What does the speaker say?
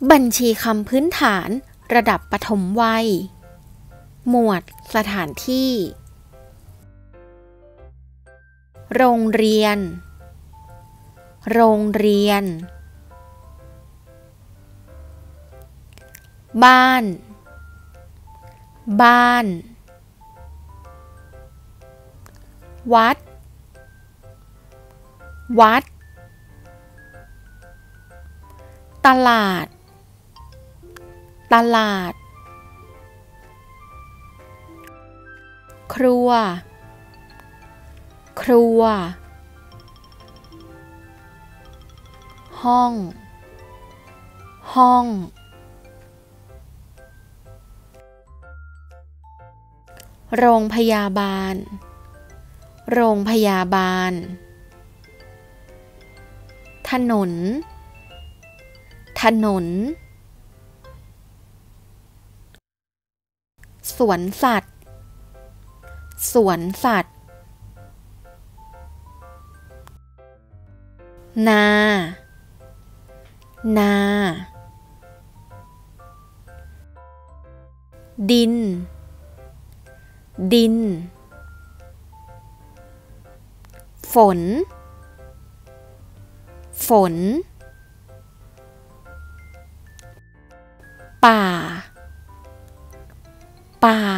บัญชีคำพื้นฐานระดับปฐมวัยหมวดสถานที่โรงเรียนโรงเรียนบ้านบ้านวัดวัดตลาดตลาดครัวครัวห้องห้องโรงพยาบาลโรงพยาบาลถนนถนนสวนสัตว์สวนสัตว์นานาดินดินฝนฝนป่าป่า